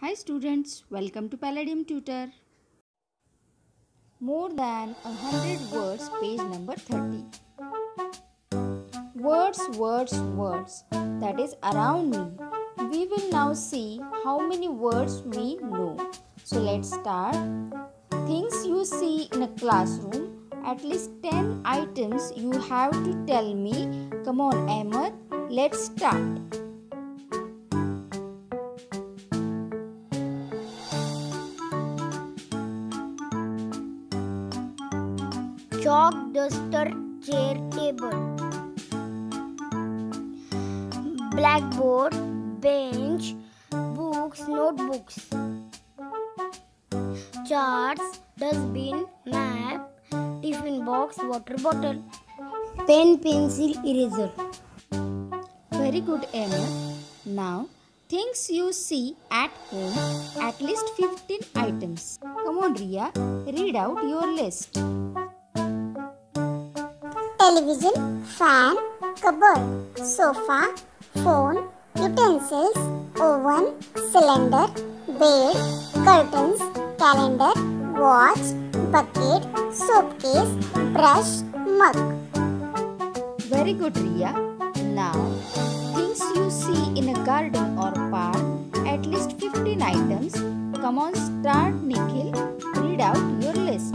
Hi students, welcome to Palladium Tutor. More than 100 words, page number 30. Words, words, words. That is around me. We will now see how many words we know. So let's start. Things you see in a classroom. At least 10 items you have to tell me. Come on, Ahmed. Let's start. Chalk, duster, chair, table. Blackboard, bench, books, notebooks. Charts, dustbin, map, tiffin box, water bottle. Pen, pencil, eraser. Very good, Ahmed. Now, things you see at home, at least 15 items. Come on, Ria, read out your list. Television, fan, cupboard, sofa, phone, utensils, oven, cylinder, bed, curtains, calendar, watch, bucket, soap case, brush, mug. Very good, Ria. Now, things you see in a garden or park, at least 15 items. Come on, start, Nikhil. Read out your list.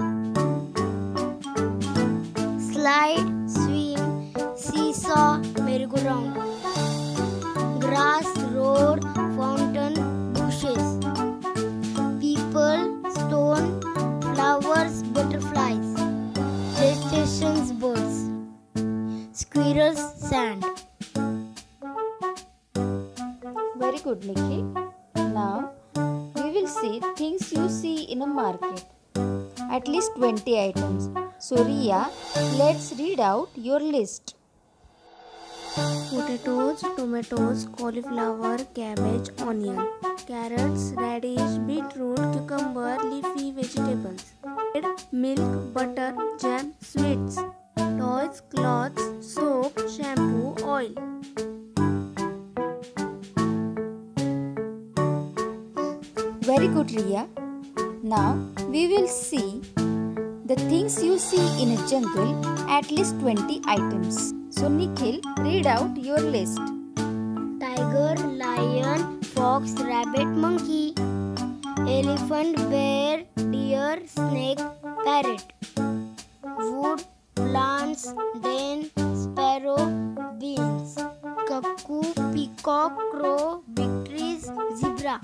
Slide, swing, seesaw, merry-go-round. Grass, road, fountain, bushes. People, stone, flowers, butterflies. Crustaceans, birds. Squirrels, sand. Very good, Nikhil. Now, we will see things you see in a market. At least 20 items. So, Ria, let's read out your list. Potatoes, tomatoes, cauliflower, cabbage, onion, carrots, radish, beetroot, cucumber, leafy vegetables, bread, milk, butter, jam, sweets, toys, clothes, soap, shampoo, oil. Very good, Ria. Now, we will see the things you see in a jungle, at least 20 items. So, Nikhil, read out your list. Tiger, lion, fox, rabbit, monkey. Elephant, bear, deer, snake, parrot. Wood, plants, den, sparrow, beans. Cuckoo, peacock, crow, big trees, zebra.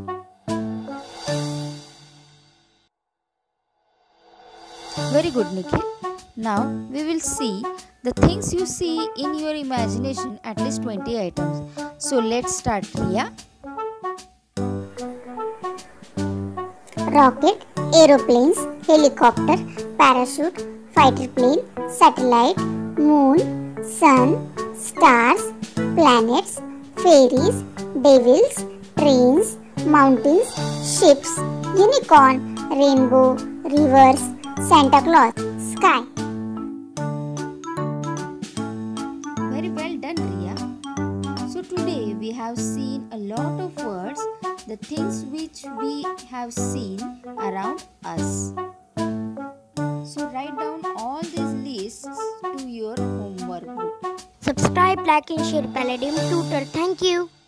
Very good, Nikhil. Now, we will see the things you see in your imagination, at least 20 items. So, let's start, Ria. Rocket, aeroplanes, helicopter, parachute, fighter plane, satellite, moon, sun, stars, planets, fairies, devils, trains, mountains, ships, unicorn, rainbow, rivers, Santa Claus, sky. Very well done, Ria. So, today we have seen a lot of words, the things which we have seen around us. So, write down all these lists to your homework book. Subscribe, like and share Palladium Tutor. Thank you.